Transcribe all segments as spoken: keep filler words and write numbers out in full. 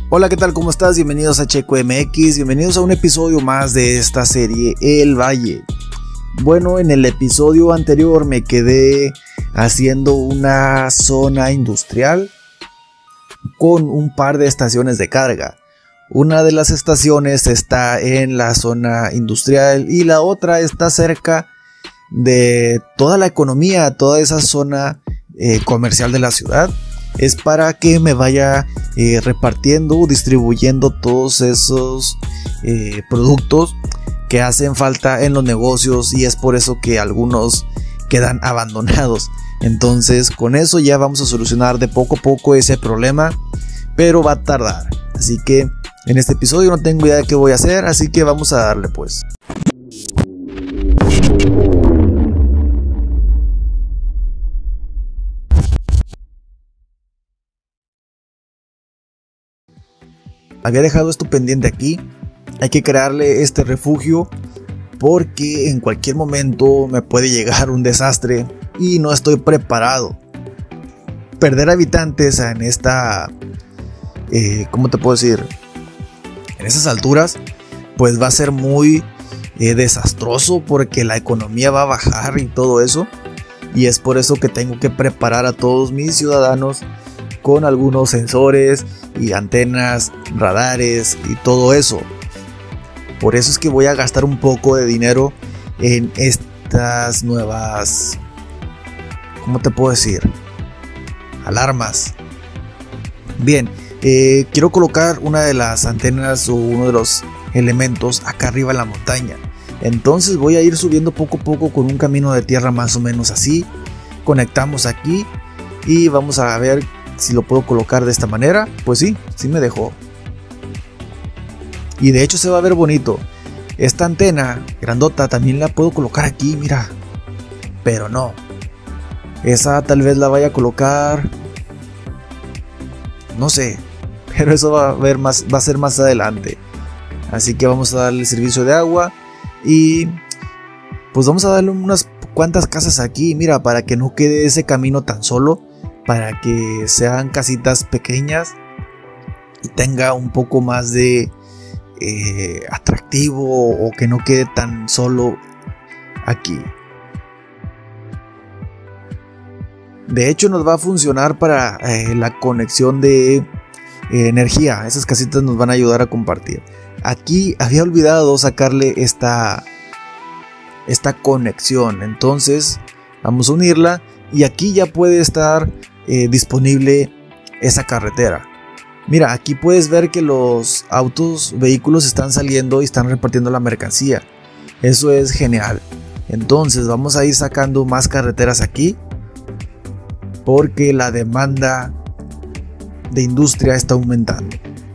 Hola, ¿qué tal? ¿Cómo estás? Bienvenidos a Checo M X, bienvenidos a un episodio más de esta serie El Valle. Bueno, en el episodio anterior me quedé haciendo una zona industrial con un par de estaciones de carga. Una de las estaciones está en la zona industrial y la otra está cerca de toda la economía, toda esa zona eh, comercial de la ciudad. Es para que me vaya eh, repartiendo, distribuyendo todos esos eh, productos que hacen falta en los negocios, y es por eso que algunos quedan abandonados. Entonces con eso ya vamos a solucionar de poco a poco ese problema, pero va a tardar. Así que en este episodio no tengo idea de qué voy a hacer, así que vamos a darle pues. Había dejado esto pendiente aquí. Hay que crearle este refugio porque en cualquier momento me puede llegar un desastre y no estoy preparado. Perder habitantes en esta... Eh, ¿Cómo te puedo decir? En esas alturas pues va a ser muy eh, desastroso, porque la economía va a bajar y todo eso. Y es por eso que tengo que preparar a todos mis ciudadanos con algunos sensores y antenas, radares y todo eso. Por eso es que voy a gastar un poco de dinero en estas nuevas, ¿cómo te puedo decir? Alarmas. Bien, eh, quiero colocar una de las antenas o uno de los elementos acá arriba en la montaña. Entonces voy a ir subiendo poco a poco con un camino de tierra más o menos así. Conectamos aquí y vamos a ver si lo puedo colocar de esta manera. Pues sí, sí me dejó. Y de hecho se va a ver bonito. Esta antena grandota también la puedo colocar aquí, mira. Pero no. Esa tal vez la vaya a colocar, no sé. Pero eso va a ver más, va a ser más adelante. Así que vamos a darle servicio de agua. Y pues vamos a darle unas cuantas casas aquí, mira, para que no quede ese camino tan solo, para que sean casitas pequeñas y tenga un poco más de eh, atractivo, o que no quede tan solo aquí. De hecho nos va a funcionar para eh, la conexión de eh, energía. Esas casitas nos van a ayudar a compartir. Aquí había olvidado sacarle esta, esta conexión, entonces vamos a unirla y aquí ya puede estar Eh, disponible esa carretera. Mira, aquí puedes ver que los autos, vehículos están saliendo y están repartiendo la mercancía. Eso es genial. Entonces vamos a ir sacando más carreteras aquí, porque la demanda de industria está aumentando.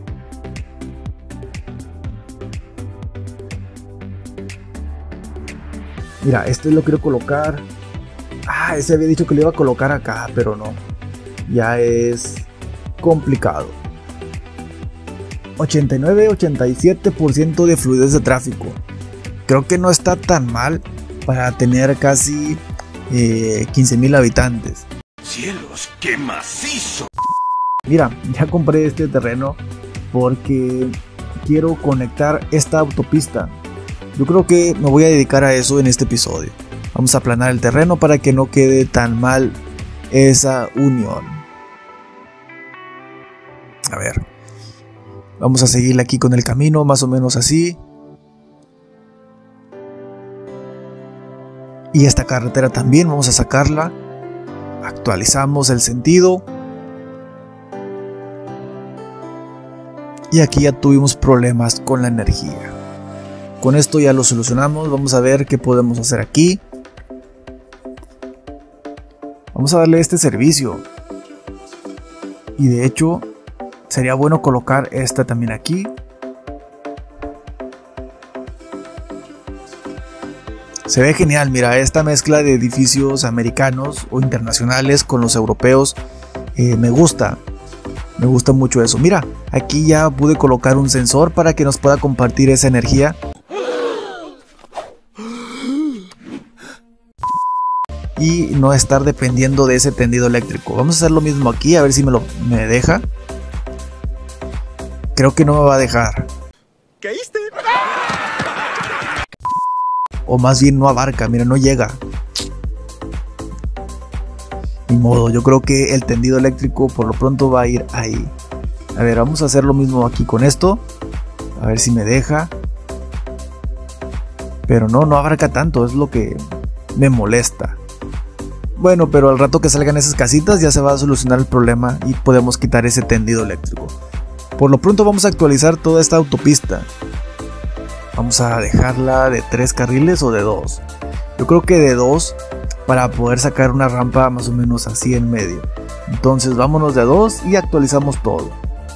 Mira, este lo quiero colocar. Ah, ese había dicho que lo iba a colocar acá, pero no. Ya es complicado. ochenta y nueve a ochenta y siete por ciento de fluidez de tráfico. Creo que no está tan mal para tener casi eh, quince mil habitantes. ¡Cielos, qué macizo! Mira, ya compré este terreno porque quiero conectar esta autopista. Yo creo que me voy a dedicar a eso en este episodio. Vamos a aplanar el terreno para que no quede tan mal esa unión. A ver, vamos a seguirle aquí con el camino, más o menos así. Y esta carretera también vamos a sacarla. Actualizamos el sentido. Y aquí ya tuvimos problemas con la energía. Con esto ya lo solucionamos. Vamos a ver qué podemos hacer aquí. Vamos a darle este servicio. Y de hecho sería bueno colocar esta también aquí. Se ve genial, mira, esta mezcla de edificios americanos o internacionales con los europeos. eh, Me gusta. Me gusta mucho eso. Mira, aquí ya pude colocar un sensor para que nos pueda compartir esa energía. Y no estar dependiendo de ese tendido eléctrico. Vamos a hacer lo mismo aquí, a ver si me lo me deja. Creo que no me va a dejar. ¿Caíste? O más bien no abarca, mira, no llega. Ni modo, yo creo que el tendido eléctrico por lo pronto va a ir ahí. A ver, vamos a hacer lo mismo aquí con esto. A ver si me deja. Pero no, no abarca tanto, es lo que me molesta. Bueno, pero al rato que salgan esas casitas ya se va a solucionar el problema y podemos quitar ese tendido eléctrico. Por lo pronto vamos a actualizar toda esta autopista. Vamos a dejarla de tres carriles o de dos. Yo creo que de dos para poder sacar una rampa más o menos así en medio. Entonces vámonos de dos y actualizamos todo.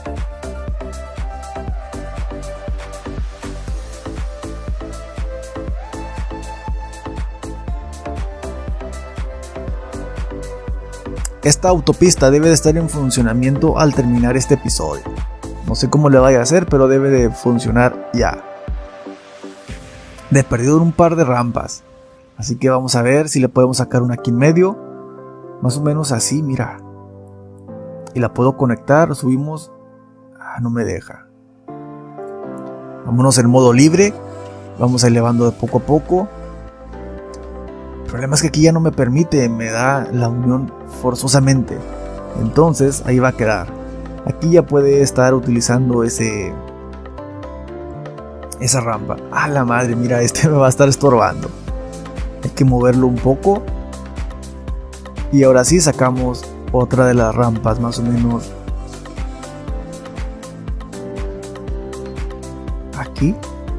Esta autopista debe de estar en funcionamiento al terminar este episodio. No sé cómo le vaya a hacer, pero debe de funcionar ya. De perdido un par de rampas. Así que vamos a ver si le podemos sacar una aquí en medio. Más o menos así, mira. Y la puedo conectar, subimos. Ah, no me deja. Vámonos en modo libre. Vamos elevando de poco a poco. El problema es que aquí ya no me permite, me da la unión forzosamente. Entonces ahí va a quedar. Aquí ya puede estar utilizando ese esa rampa. ¡Ah, la madre! Mira, este me va a estar estorbando. Hay que moverlo un poco. Y ahora sí sacamos otra de las rampas, más o menos aquí.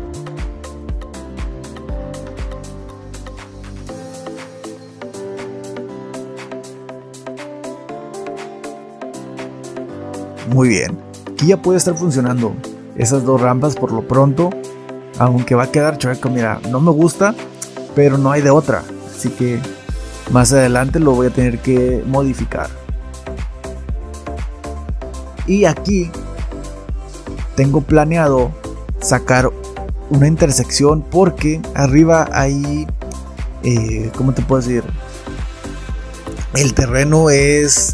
Muy bien, aquí ya puede estar funcionando esas dos rampas por lo pronto, aunque va a quedar chueco. Mira, no me gusta, pero no hay de otra, así que más adelante lo voy a tener que modificar. Y aquí tengo planeado sacar una intersección porque arriba hay, eh, ¿cómo te puedo decir? El terreno es...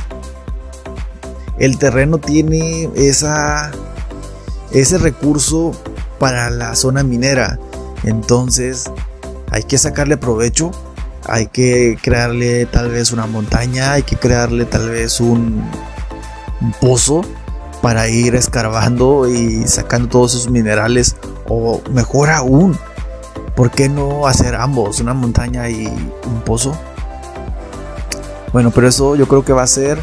El terreno tiene esa, ese recurso para la zona minera. Entonces hay que sacarle provecho. Hay que crearle tal vez una montaña. Hay que crearle tal vez un, un pozo para ir escarbando y sacando todos esos minerales. O mejor aún, ¿por qué no hacer ambos? Una montaña y un pozo. Bueno, pero eso yo creo que va a ser...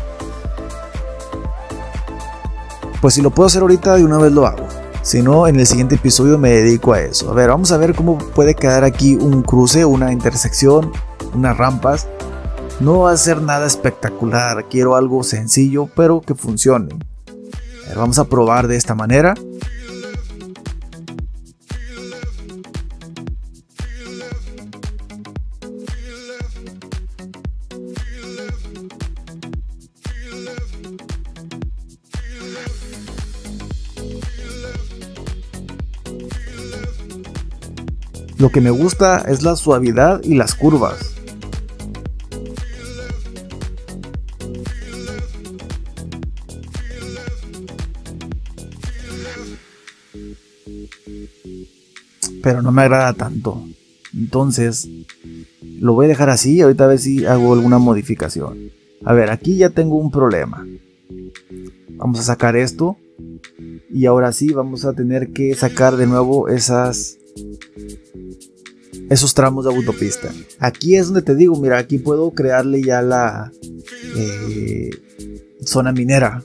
Pues si lo puedo hacer ahorita, de una vez lo hago. Si no, en el siguiente episodio me dedico a eso. A ver, vamos a ver cómo puede quedar aquí un cruce, una intersección, unas rampas. No va a ser nada espectacular. Quiero algo sencillo, pero que funcione. A ver, vamos a probar de esta manera. Lo que me gusta es la suavidad y las curvas. Pero no me agrada tanto. Entonces lo voy a dejar así. Ahorita a ver si hago alguna modificación. A ver, aquí ya tengo un problema. Vamos a sacar esto. Y ahora sí vamos a tener que sacar de nuevo esas... esos tramos de autopista. Aquí es donde te digo, mira, aquí puedo crearle ya la eh, zona minera.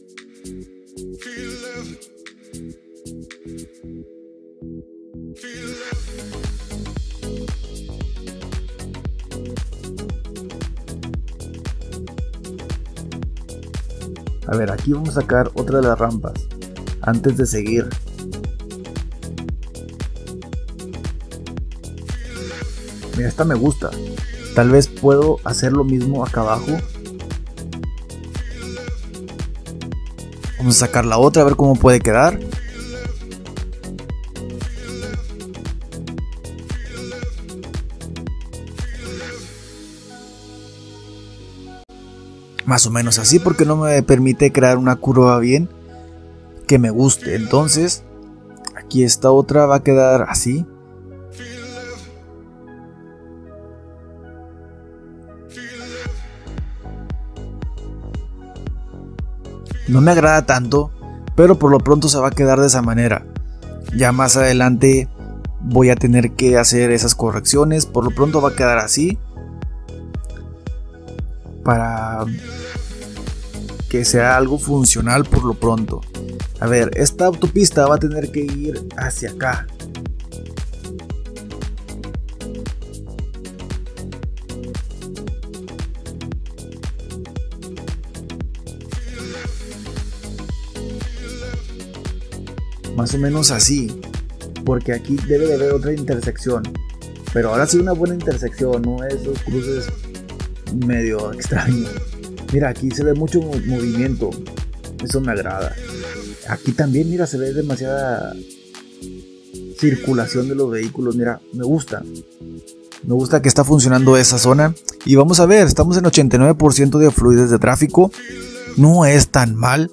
A ver, aquí vamos a sacar otra de las rampas antes de seguir. Mira, esta me gusta. Tal vez puedo hacer lo mismo acá abajo. Vamos a sacar la otra, a ver cómo puede quedar. Más o menos así, porque no me permite crear una curva bien. Ok, que me guste. Entonces aquí esta otra va a quedar así. No me agrada tanto, pero por lo pronto se va a quedar de esa manera. Ya más adelante voy a tener que hacer esas correcciones. Por lo pronto va a quedar así, para que sea algo funcional por lo pronto. A ver, esta autopista va a tener que ir hacia acá. Más o menos así, porque aquí debe de haber otra intersección, pero ahora sí una buena intersección, no esos cruces medio extraños. Mira, aquí se ve mucho movimiento, eso me agrada. Aquí también, mira, se ve demasiada circulación de los vehículos. Mira, me gusta, me gusta que está funcionando esa zona. Y vamos a ver, estamos en ochenta y nueve por ciento de fluidez de tráfico, no es tan mal.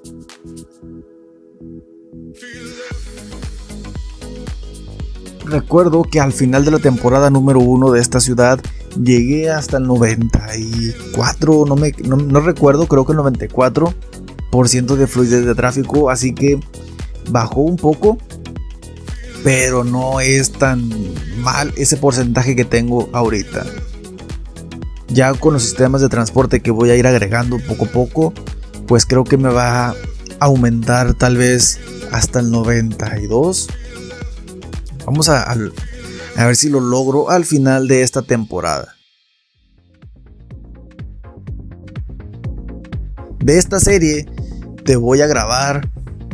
Recuerdo que al final de la temporada número uno de esta ciudad llegué hasta el noventa y cuatro, no, me, no, no recuerdo, creo que el noventa y cuatro por ciento de fluidez de tráfico, así que bajó un poco, pero no es tan mal ese porcentaje que tengo ahorita. Ya con los sistemas de transporte que voy a ir agregando poco a poco, pues creo que me va a aumentar tal vez hasta el noventa y dos. Vamos a, a, a ver si lo logro al final de esta temporada. De esta serie te voy a grabar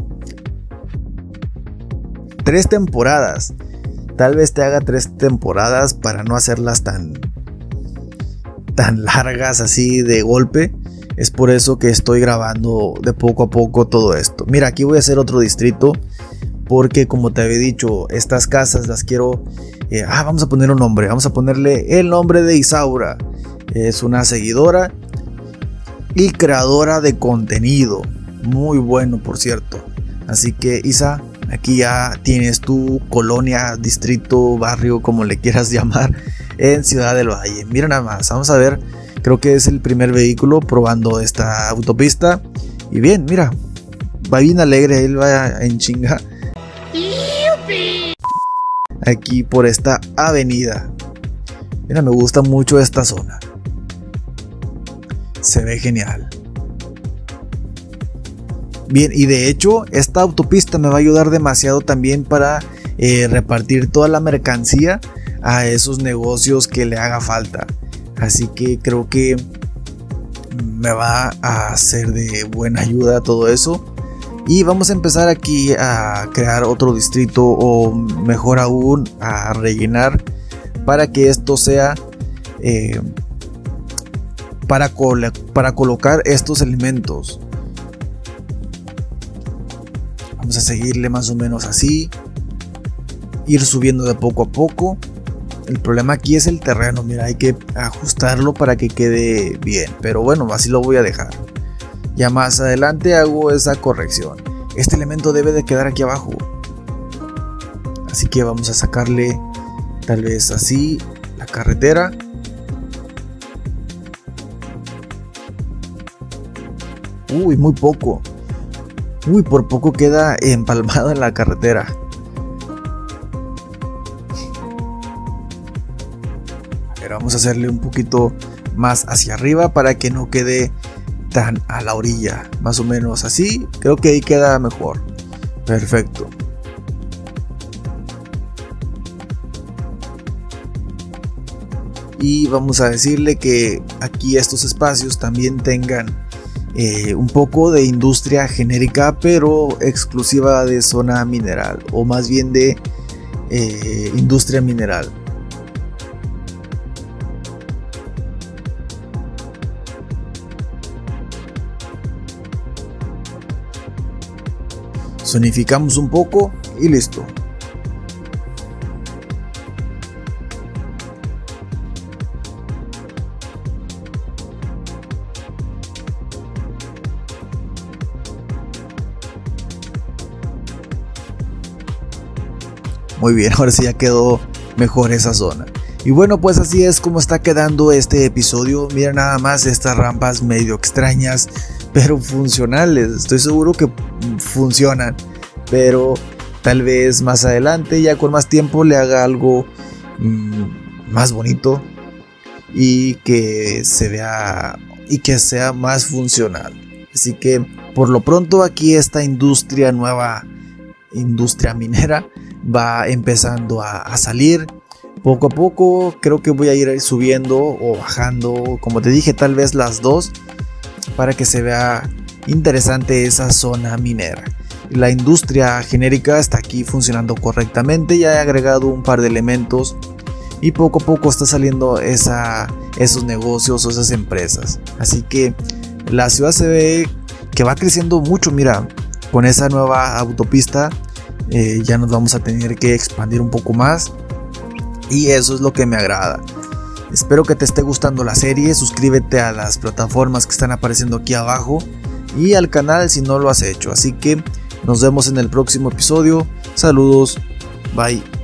tres temporadas. Tal vez te haga tres temporadas para no hacerlas tan, tan largas así de golpe. Es por eso que estoy grabando de poco a poco todo esto. Mira, aquí voy a hacer otro distrito, porque como te había dicho, estas casas las quiero... Eh, ah, vamos a poner un nombre. Vamos a ponerle el nombre de Isaura. Es una seguidora y creadora de contenido. Muy bueno, por cierto. Así que, Isa, aquí ya tienes tu colonia, distrito, barrio, como le quieras llamar, en Ciudad del Valle. Mira nada más, vamos a ver. Creo que es el primer vehículo probando esta autopista. Y bien, mira, va bien alegre, él va en chinga aquí por esta avenida. Mira, me gusta mucho esta zona, se ve genial. Bien, y de hecho esta autopista me va a ayudar demasiado también para eh, repartir toda la mercancía a esos negocios que le haga falta. Así que creo que me va a ser de buena ayuda todo eso. Y vamos a empezar aquí a crear otro distrito, o mejor aún a rellenar, para que esto sea eh, para, col para colocar estos elementos. Vamos a seguirle más o menos así, ir subiendo de poco a poco. El problema aquí es el terreno, mira, hay que ajustarlo para que quede bien, pero bueno, así lo voy a dejar. Ya más adelante hago esa corrección. Este elemento debe de quedar aquí abajo, así que vamos a sacarle tal vez así la carretera. Uy, muy poco. Uy, por poco queda empalmada en la carretera. Pero vamos a hacerle un poquito más hacia arriba para que no quede tan a la orilla, más o menos así. Creo que ahí queda mejor. Perfecto. Y vamos a decirle que aquí estos espacios también tengan eh, un poco de industria genérica, pero exclusiva de zona mineral, o más bien de eh, industria mineral. Zonificamos un poco y listo. Muy bien, ahora sí ya quedó mejor esa zona. Y bueno, pues así es como está quedando este episodio. Mira nada más estas rampas medio extrañas, pero funcionales. Estoy seguro que funcionan, pero tal vez más adelante, ya con más tiempo, le haga algo mmm, más bonito y que se vea y que sea más funcional. Así que por lo pronto aquí esta industria nueva, industria minera, va empezando a, a salir. Poco a poco creo que voy a ir subiendo o bajando, como te dije, tal vez las dos, para que se vea interesante esa zona minera. La industria genérica está aquí funcionando correctamente, ya he agregado un par de elementos y poco a poco está saliendo esa, esos negocios o esas empresas. Así que la ciudad se ve que va creciendo mucho. Mira, con esa nueva autopista eh, ya nos vamos a tener que expandir un poco más. Y eso es lo que me agrada. Espero que te esté gustando la serie. Suscríbete a las plataformas que están apareciendo aquí abajo y al canal si no lo has hecho. Así que nos vemos en el próximo episodio. Saludos. Bye.